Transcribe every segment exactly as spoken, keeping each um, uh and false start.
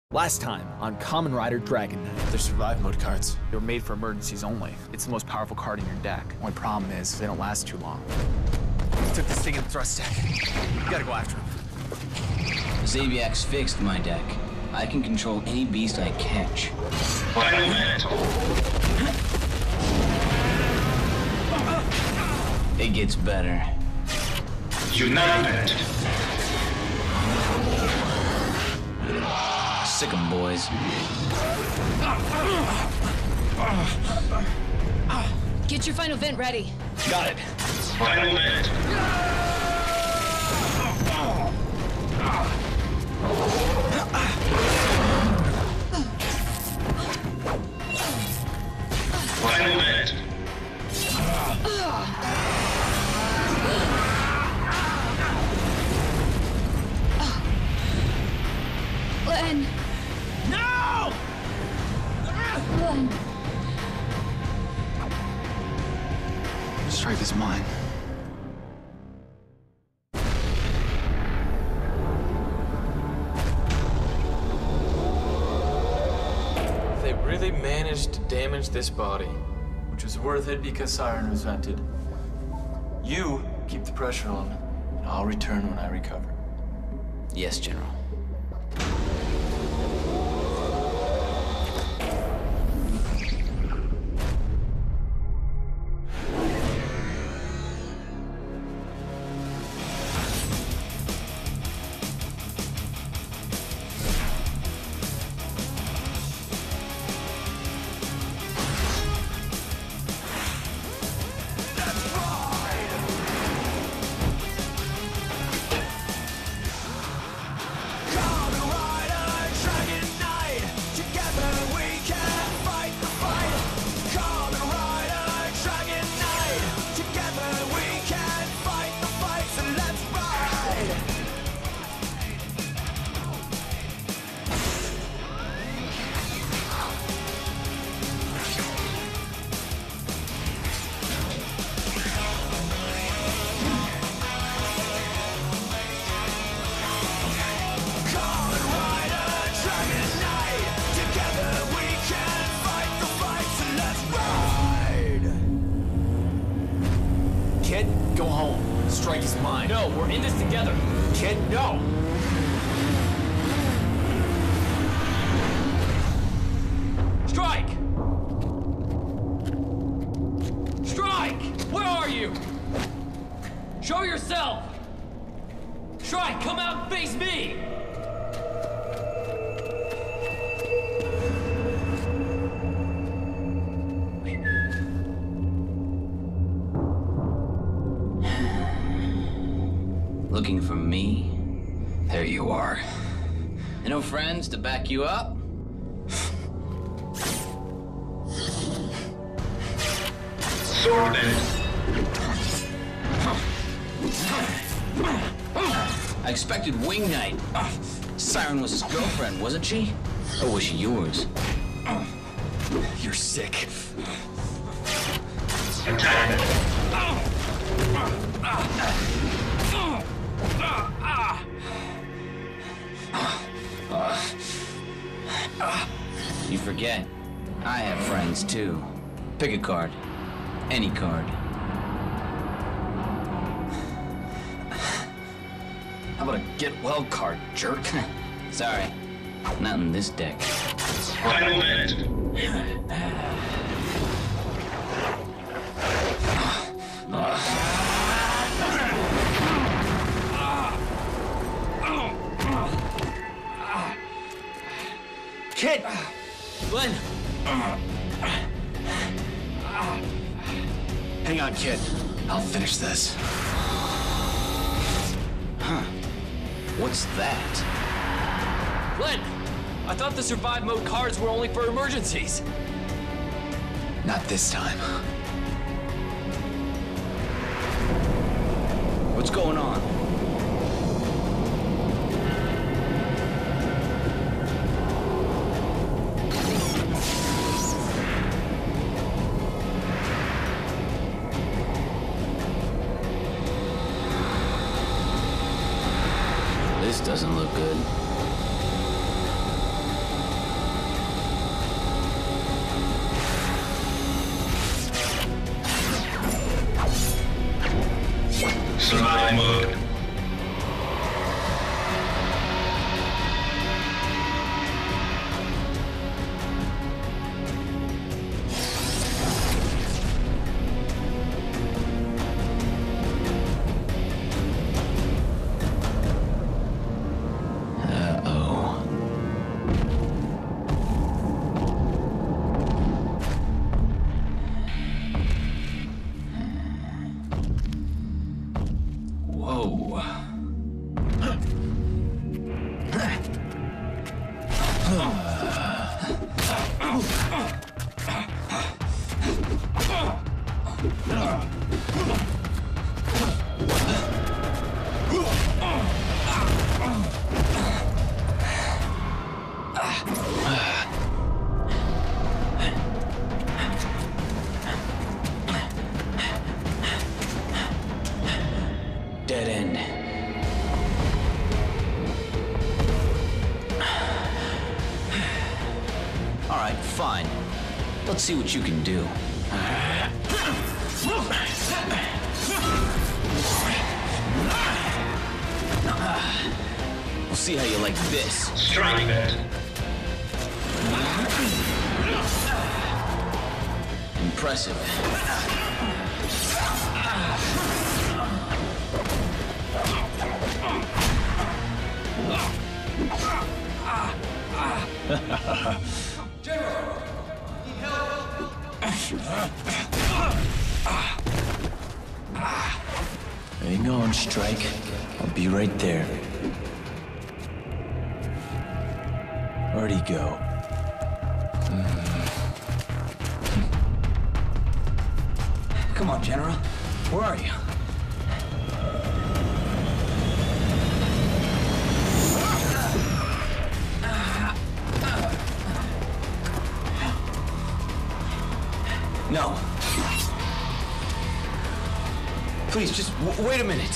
Last time on Kamen Rider Dragon Knight. They're survive mode cards. They were made for emergencies only. It's the most powerful card in your deck. Only problem is they don't last too long. He took this thing in the thrust deck. You gotta go after him. Zabiak's fixed my deck. I can control any beast I catch. Final minute. It gets better. United. Sick 'em, boys. Get your final vent ready. Got it. Final minute. Final minute. Len. No! Len. Strike is mine. They really managed to damage this body, which was worth it because Siren was vented. You keep the pressure on, and I'll return when I recover. Yes, General. Kid, go home. Strike is mine. No, we're in this together. Kid, no! Strike! Strike! Where are you? Show yourself! Strike, come out and face me! Looking for me? There you are. And no friends to back you up? Sorted. I expected Wing Knight. Uh, Siren was his girlfriend, wasn't she? Or was she yours? You're sick. Attack. You forget. I have friends too. Pick a card. Any card. How about a get well card, jerk? Sorry. Not in this deck. Final minute. Kid! Glenn! Hang on, kid. I'll finish this. Huh. What's that? Glenn! I thought the survive mode cards were only for emergencies. Not this time. What's going on? This doesn't look good. Dead end. All right, fine. Let's see what you can do. We'll see how you like this. Strike that. Impressive. General! Need help! Hang on, Strike. I'll be right there. Where'd he go? Come on, General. Where are you? No. Please, just w wait a minute.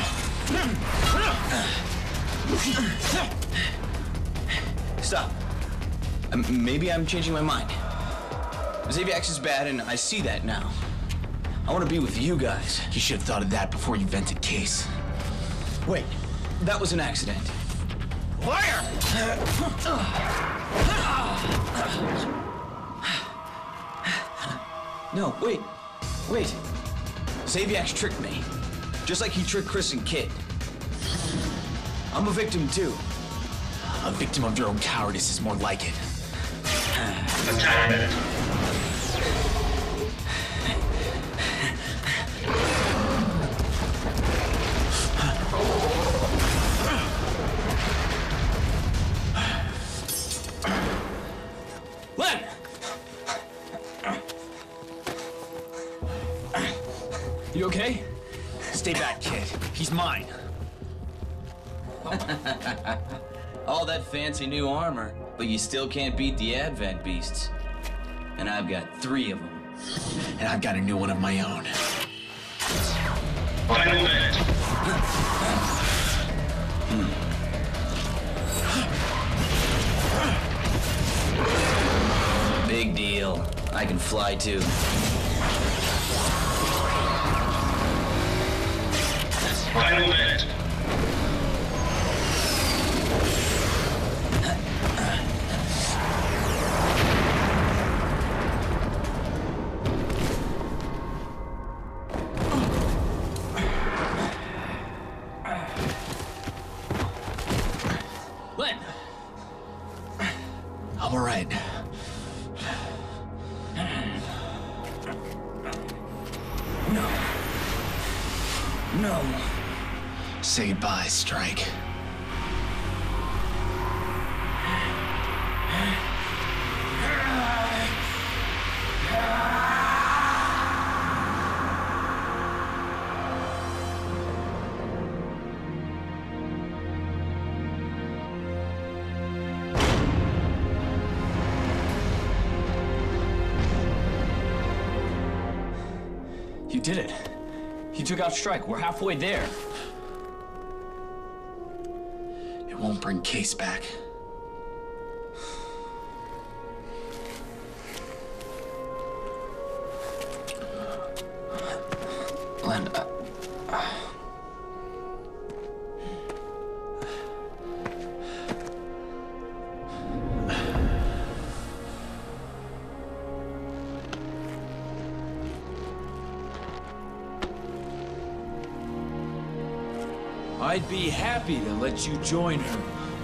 Stop. Um, maybe I'm changing my mind. Xaviax is bad, and I see that now. I want to be with you guys. You should have thought of that before you vented Case. Wait, that was an accident. Fire! No, wait, wait. Xaviax tricked me, just like he tricked Chris and Kid. I'm a victim too. A victim of your own cowardice is more like it. Attack that. Len! You okay? Stay back, kid. He's mine. All that fancy new armor, but you still can't beat the Advent beasts. And I've got three of them. And I've got a new one of my own. Final minute. Big deal. I can fly too. Final minute. Len! I'm all right. No. No. Say goodbye, Strike. You did it. You took out Strike. We're halfway there. It won't bring Case back. Len, uh, I'd be happy to let you join her.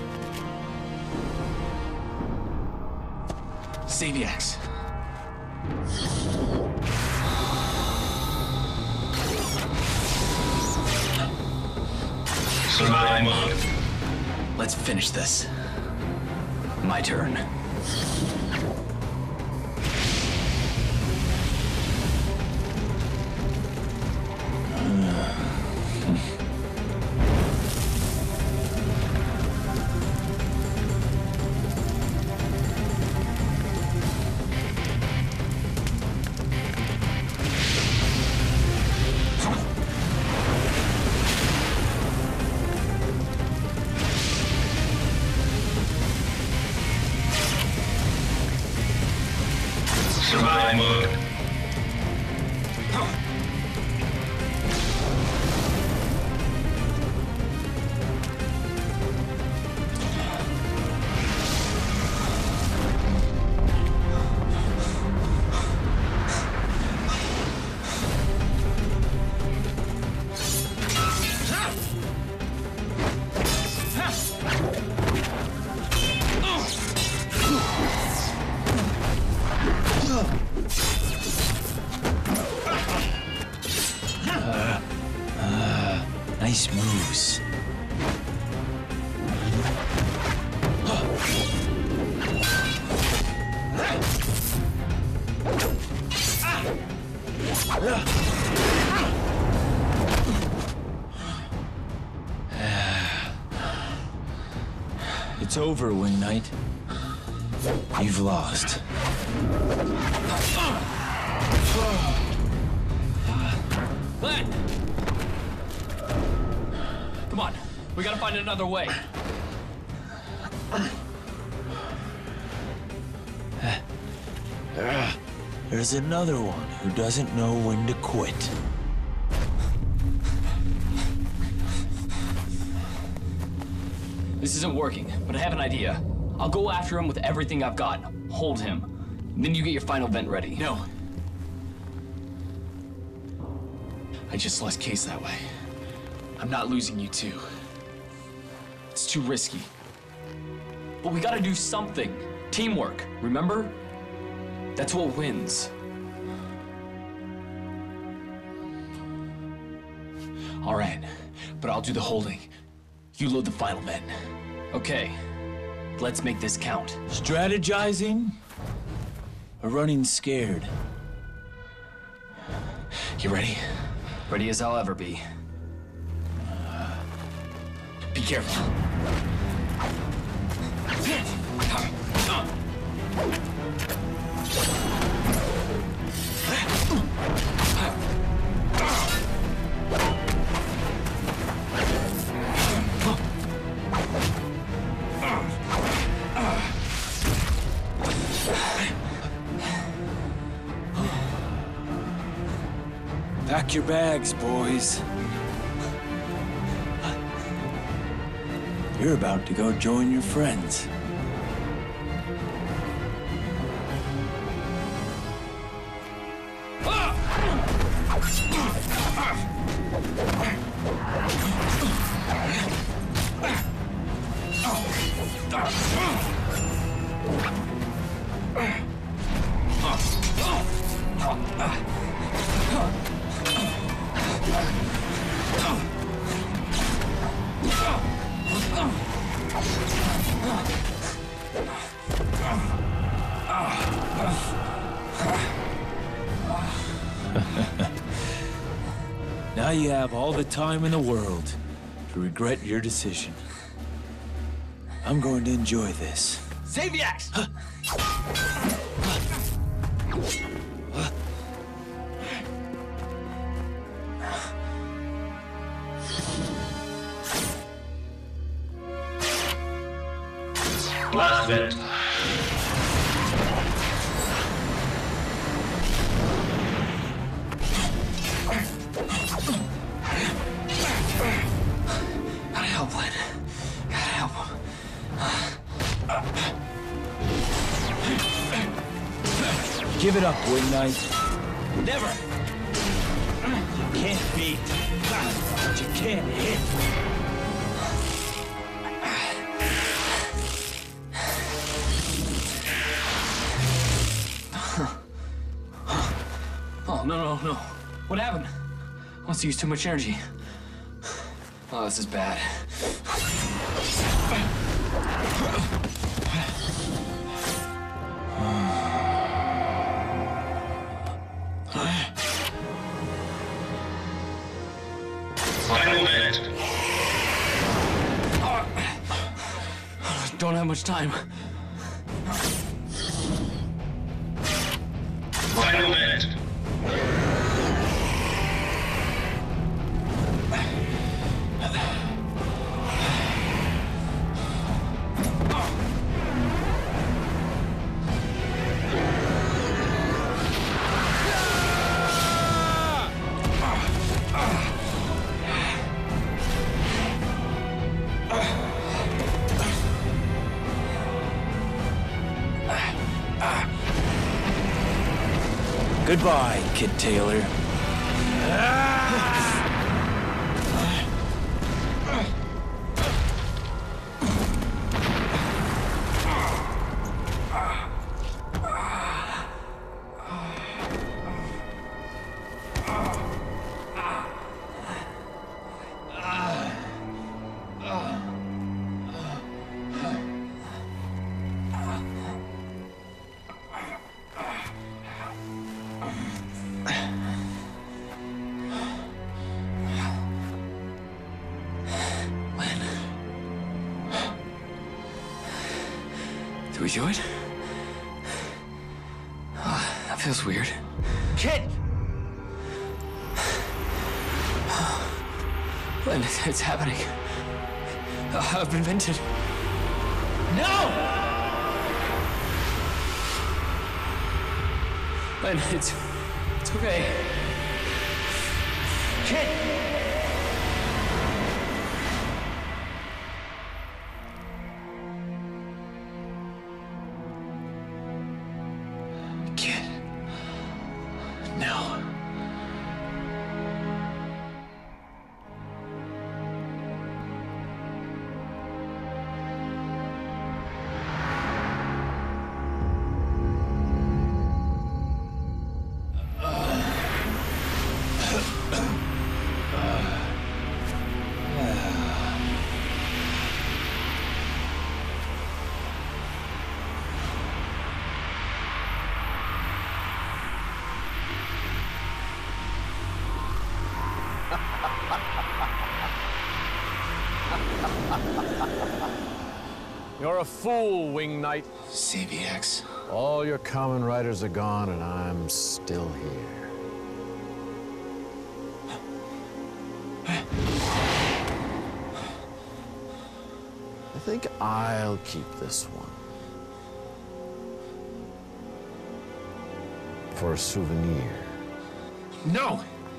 Xaviax. Survive mode. Let's finish this. My turn. Survival mode. Nice moves. It's over, Wing Knight. You've lost. Glenn! Come on, we gotta find another way. There's another one who doesn't know when to quit. This isn't working, but I have an idea. I'll go after him with everything I've got. Hold him. Then you get your final vent ready. No. I just lost Case that way. I'm not losing you too. It's too risky. But we gotta do something. Teamwork, remember? That's what wins. All right, but I'll do the holding. You load the final vent. Okay, let's make this count. Strategizing? Or running scared? You ready? Ready as I'll ever be. Be careful. Pack your bags, boys. You're about to go join your friends. Now you have all the time in the world to regret your decision. I'm going to enjoy this. Save the axe! Last vent. Gotta help, Len. Gotta help him. Give it up, Wing Knight. Never! You can't beat, but you can't hit. Oh, no, no, no. What happened? Must have used too much energy. Oh, this is bad. don't have much time. Final minute. Goodbye, Kid Taylor. Did we do it? Oh, that feels weird. Kid! Len, it's, it's happening. Uh, I've been vented. No! Len, it's... it's okay. Kid! Kid. No. You're a fool, Wing Knight. C V X. All your common riders are gone, and I'm still here. I think I'll keep this one. For a souvenir. No!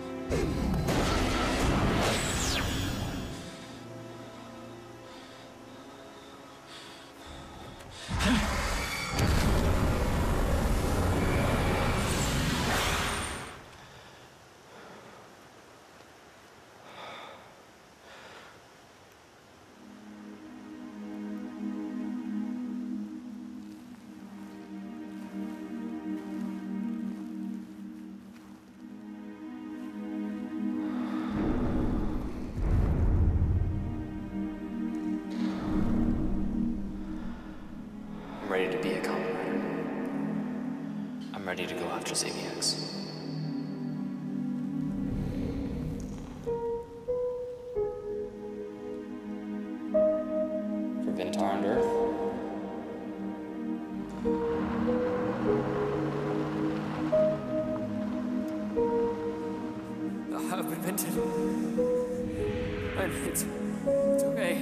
I'm ready to be a Kamen Rider. I'm ready to go after Z V X. For Vintar and Earth. I've been vented. Len, it's... it's okay.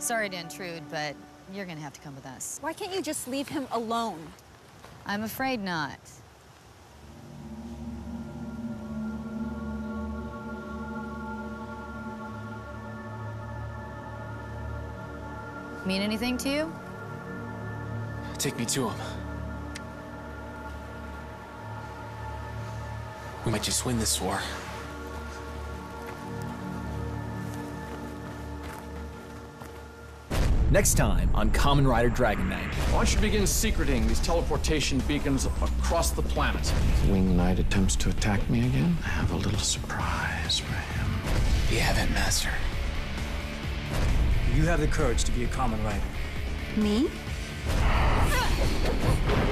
sorry to intrude, but you're gonna have to come with us. Why can't you just leave him alone? I'm afraid not. Mean anything to you? Take me to him. We might just win this war. Next time on Kamen Rider Dragon Knight. I want you to begin secreting these teleportation beacons across the planet. If Wing Knight attempts to attack me again, I have a little surprise for him. You have it, Master. You have the courage to be a Kamen Rider. Me?